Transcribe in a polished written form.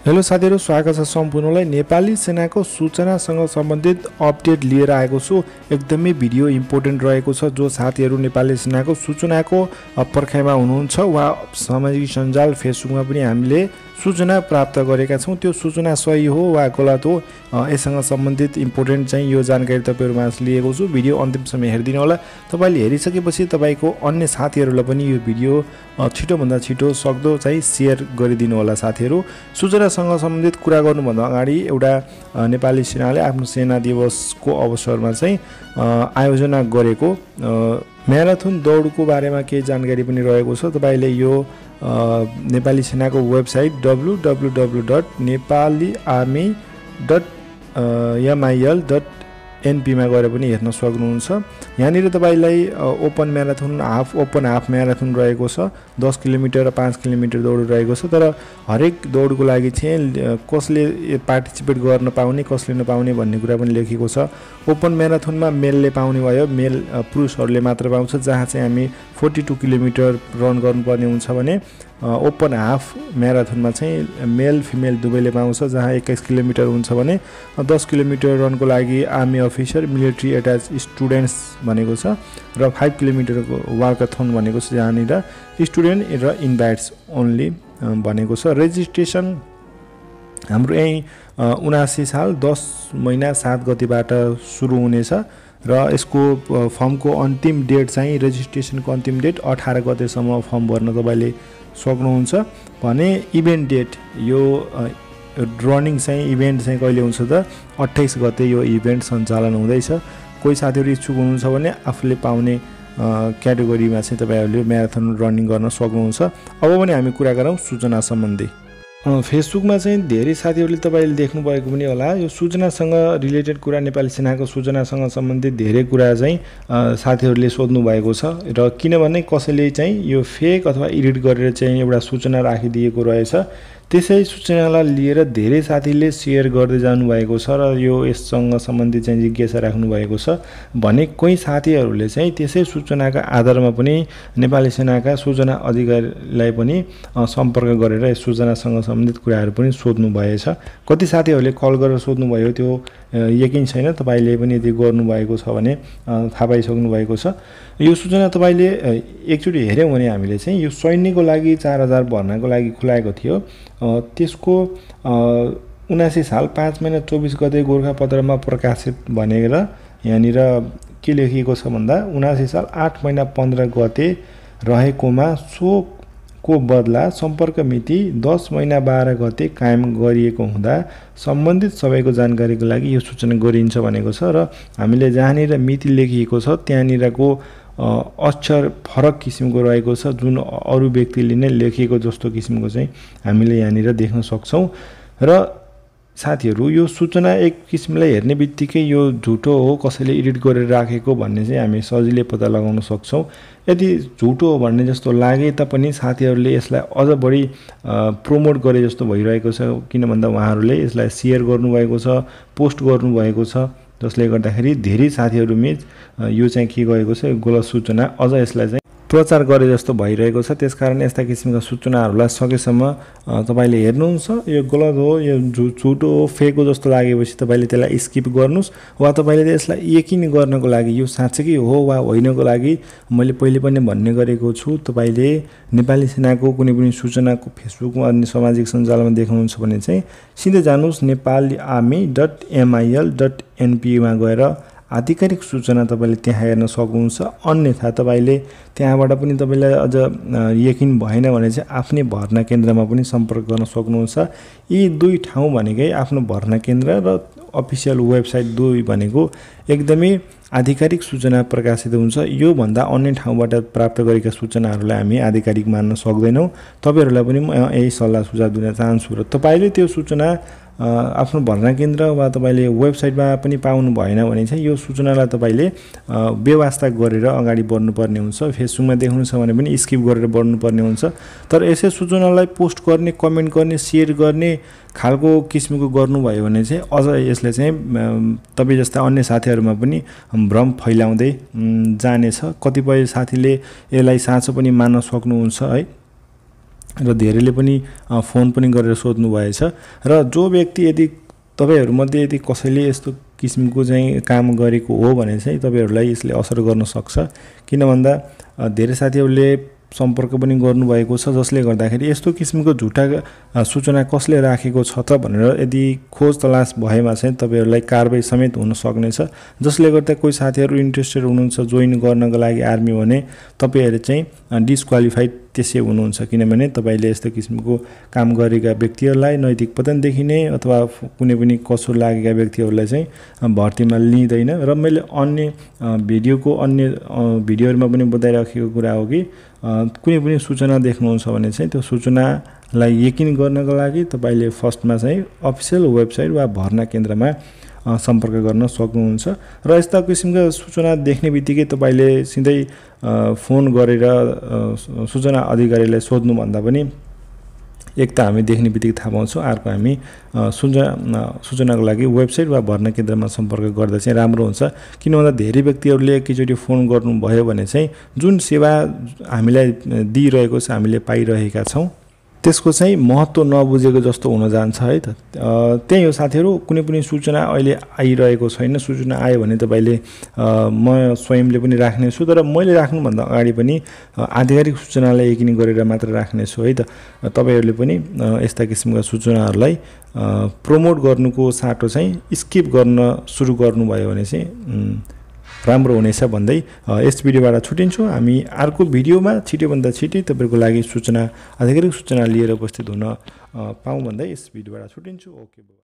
Hello साथीहरु, स्वागत छ सम्पूर्णलाई। नेपाली सेनाको सूचनासँग सम्बन्धित अपडेट लिएर आएको छु। एकदमै भिडियो इम्पोर्टेन्ट रहेको छ। जो साथीहरु नेपाली सेनाको सूचनाको पर्खाइमा हुनुहुन्छ वा सामाजिक सञ्जाल फेसबुकमा पनि हामीले सूचना प्राप्त गरेका छौं, त्यो सूचना सही हो वा गलत हो, यससँग सम्बन्धित इम्पोर्टेन्ट चाहिँ यो जानकारी तपाईहरुमा लिएको छु। भिडियो अन्तिमसम्म हेरिदिनु होला। तपाईले हेरिसकेपछि तपाईको अन्य साथीहरुलाई पनि यो भिडियो छिटो भन्दा छिटो सक्दो चाहिँ शेयर गरिदिनु होला। साथीहरु, सूचनासँग सम्बन्धित कुरा गर्नुभन्दा अगाडि एउटा नेपाली सेनाले आफ्नो सेना दिवसको अवसरमा चाहिँ आयोजना गरेको म्याराथन दौडको बारेमा केही जानकारी पनि रहेको छ। तपाईले यो नेपाली सेनाको वेबसाइट www.nepaliarmy.mil.np मा गएर पनि हेर्न सक्नुहुन्छ। यहाँनिर तपाईलाई open marathon, open half marathon रहेको छ। 10 किलोमिटर र 5 किलोमिटर दौड रहेको छ। तर हरेक दौडको लागि चाहिँ कसले पार्टिसिपेट गर्न पाउने, कसले नपाउने भन्ने कुरा पनि लेखिएको छ। ओपन म्याराथनमा मेलले पाउने भयो, मेल पुरुषहरूले मात्र पाउँछ, जहाँ चाहिँ हामी 42 किलोमिटर रन गर्नुपर्ने हुन्छ भने ओपन हाफ म्याराथनमा चाहिँ मेल फिमेल दुवैले पाउँछ, जहाँ 21 किलोमिटर हुन्छ भने 10 किलोमिटर रनको लागि army officer, military attach students भनेको छ र 5 किलोमिटरको वाकाथन भनेको छ, जहाँनिर स्टुडेन्ट र इन्भाइट्स ओन्ली भनेको छ। रेजिस्ट्रेसन हाम्रो यही 79 साल 10 महिना 7 गतिबाट सुरु हुनेछ र यसको फर्मको अन्तिम डेट चाहिँ रेजिस्ट्रेसनको अन्तिम डेट 18 गतेसम्म फर्म भर्न तपाईले सक्नुहुन्छ भने इभेन्ट डेट यो रनिङ चाहिँ इभेन्ट चाहिँ कहिले हुन्छ त 28 गते यो इभेन्ट सञ्चालन हुँदैछ। कोही साथीहरु इच्छुक हुनुहुन्छ भने आफूले पाउने क्याटेगोरीमा चाहिँ तपाईहरुले म्याराथन रनिङ गर्न सक्नुहुन्छ। अब पनि हामी कुरा गरौँ सूचना सम्बन्धी। फेसबुकमा चाहिँ धेरै साथीहरुले तपाईले देख्नु भएको पनि होला, यो सूचनासँग रिलेटेड कुरा, नेपाली सेनाको सूचनासँग सम्बन्धित धेरै कुरा चाहिँ साथीहरुले सोध्नु भएको छ र किनभने कसैले चाहिँ यो फेक अथवा एडिट गरेर चाहिँ एउटा सूचना राखिदिएको रहेछ। त्यसै सूचनालाई लिएर धेरै साथीले शेयर गर्दै जानु भएको छ र यो यससँग सम्बन्धित चाहिँ जिज्ञासा राख्नु भएको छ भने कोही साथीहरुले चाहिँ त्यसै सूचनाका आधारमा पनि नेपाली सेनाका सूचना अधिकारीलाई पनि सम्पर्क गरेर यस सूचनासँग सम्बन्धित कुराहरु पनि सोध्नु भएछ। कति साथीहरुले कल गरेर सोध्नु भयो त्यो यकिन छैन, तपाईले पनि यदि गर्नु भएको छ भने थाहा पाइसक्नु भएको छ। यो सूचना तपाईले एकचोटी हेर्यौं भने हामीले चाहिँ यो सैन्यको लागि 4000 भर्नाको लागि खुलाएको थियो। त्यसको 79 साल 5 महिना 24 गते गोरखापत्रमा प्रकाशित भनेर यहाँनिर के लेखिएको छ भन्दा 79 साल 8 महिना 15 गते रहेकोमा को बदला सम्पर्क मिति 10 महिना 12 गते कायम गरिएको हुँदा सम्बन्धित सबैको जानकारीको लागि यो सूचना गरिन्छ भनेको छ र हामीले जहाँनिर मिति लेखिएको छ त्यहाँनिरको अक्षर फरक किसिमको रहेको छ, जुन अरु व्यक्तिले नै लेखिएको जस्तो किसिमको चाहिँ हामीले यहाँनिर देख्न सक्छौं। र साथीहरु, यो सूचना एक किसिमले हेर्ने बित्तिकै यो झुटो हो, कसैले एडिट गरेर राखेको भन्ने चाहिँ हामी सजिलै पत्ता लगाउन सक्छौं। यदि झुटो हो भन्ने जस्तो लागे तापनि साथीहरुले यसलाई अझ बढी प्रमोट गरे जस्तो भइरहेको छ, किन भन्दा उहाँहरुले यसलाई शेयर गर्नुभएको छ, पोस्ट गर्नुभएको छ, जसले गर्दाखेरि धेरै साथीहरुमा यो चाहिँ के गएको छ, गलत सूचना अझ यसलाई चाहिँ प्रचार गरे जस्तो भइरहेको छ। त्यसकारण यस्ता किसिमका सूचनाहरुलाई सकेसम्म तपाईले हेर्नुहुन्छ, यो गलत हो, यो झुटो हो, फेक हो जस्तो लागेपछि तपाईले त्यसलाई स्किप गर्नुस् वा तपाईले यसलाई यकिन गर्नको लागि यो साच्चै हो वा होइनको लागि मैले पहिले पनि भन्ने गरेको छु, तपाईले नेपाली सेनाको कुनै पनि सूचनाको फेसबुकमा अनि सामाजिक सञ्जालमा देख्नुहुन्छ भने चाहिँ सिधै जानुस् nepaliarmy.mil.np मा गएर आधिकारिक सूचना तपाईले त्यहाँ हेर्न सक्नुहुन्छ। अन्यथा तपाईले त्यहाँबाट पनि तपाईलाई अझ यकिन भएन भने चाहिँ आफ्नै भर्ना केन्द्रमा पनि सम्पर्क गर्न सक्नुहुन्छ। यी दुई ठाउँ भनेकै आफ्नो भर्ना केन्द्र र अफिसियल वेबसाइट दुई भनेको एकदमै आधिकारिक सूचना प्रकाशित हुन्छ। यो भन्दा अन्य ठाउँबाट प्राप्त गरेका सूचनाहरूलाई हामी आधिकारिक मान्न सक्दैनौं। तपाईहरुलाई पनि म यही सल्लाह सुझाव दिन चाहन्छु र तपाईले त्यो सूचना आफ्नो भर्ना केन्द्र वा तपाईले वेबसाइटमा पनि पाउनु भएन भने चाहिँ यो सूचनालाई तपाईले व्यवस्था गरेर अगाडि बढ्नुपर्ने हुन्छ। फेसबुकमा देख्नुहुन्छ भने पनि स्किप गरेर बढ्नुपर्ने हुन्छ। तर यसै सूचनालाई पोस्ट गर्ने, कमेन्ट गर्ने, शेयर गर्ने खालको किसिमको गर्नुभयो भने चाहिँ अझ यसले चाहिँ तपाई जस्ता अन्य साथीहरुमा पनि भ्रम फैलाउँदै जानेछ। कतिपय साथीले यसलाई साँचो पनि मान्न सक्नुहुन्छ है। र धेरैले पनि फोन पनि गरेर सोध्नु भएछ र जो व्यक्ति यदि तपाईहरुमध्ये यदि कसैले यस्तो किसिमको चाहिँ काम गरेको हो भने चाहिँ तपाईहरुलाई यसले असर गर्न सक्छ किन भन्दा धेरै साथीहरुले सम्पर्क पनि गर्नु भएको छ जसले गर्दाखेरि यस्तो किसिमको झुटा सूचना कसले राखेको छ त भनेर यदि खोज तलास भएमा चाहिँ तपाईहरुलाई कारबाही समेत हुन सक्नेछ जसले गर्दा कोही साथीहरु इन्ट्रेस्टेड हुनुहुन्छ जोइन गर्नको लागि आर्मी भने तपाईहरु चाहिँ डिस्क्वालिफाइड त्यसै हुनुहुन्छ किनभने तपाईले यस्तो किसिमको काम गरेका व्यक्तिहरुलाई नैतिक पतन देखिने अथवा कुनै पनि कसुर लागेका व्यक्तिहरुलाई चाहिँ भर्तीमा लिइदैन र मैले अन्य भिडियोहरुमा पनि बताइराखेको कुरा हो कि कुनै पनि सूचना देख्नुहुन्छ भने चाहिँ त्यो सूचनालाई यकिन गर्नको लागि तपाईले फर्स्टमा चाहिँ अफिसियल वेबसाइट वा भर्ना केन्द्रमा सम्पर्क गर्न सक्नुहुन्छ र यस्ता किसिमका सूचना देख्ने बित्तिकै तपाईले सिधै फोन गरेर सूचना अधिकारीलाई सोध्नु भन्दा पनि एक त हामी देख्ने बित्तिकै थाहा पाउँछौं अर्को हामी सूचनाको लागि वेबसाइट वा भर्ना केन्द्रमा सम्पर्क गर्दा चाहिँ राम्रो हुन्छ किन भन्दा धेरै व्यक्तिहरुले एकैचोटी फोन गर्नु भयो भने चाहिँ जुन सेवा हामीलाई दिइरहेको छ हामीले पाइरहेका छौं त्यसको चाहिँ महत्व नबुझेको जस्तो हुन जान्छ है त त्यही हो साथीहरु कुनै पनि सूचना अहिले आइरहेको छैन सूचना आयो भने तपाईले म स्वयंले पनि राख्ने छु तर मैले राख्नु भन्दा अगाडि पनि आधिकारिक सूचनालाई यकिन गरेर मात्र राख्ने छु है त तपाईहरुले पनि यस्ता किसिमका सूचनाहरुलाई प्रमोट गर्नुको साटो चाहिँ स्किप गर्न सुरु गर्नु भयो भने चाहिँ राम्रो हुनेछ भन्दै यस भिडियोबाट छुटिन्छौं हामी अर्को भिडियोमा छिटोभन्दा छिटै तपाईहरुको लागि सूचना आधिकारिक सूचना लिएर उपस्थित हुन पाऊँ भन्दै यस भिडियोबाट छुटिन्छु ओके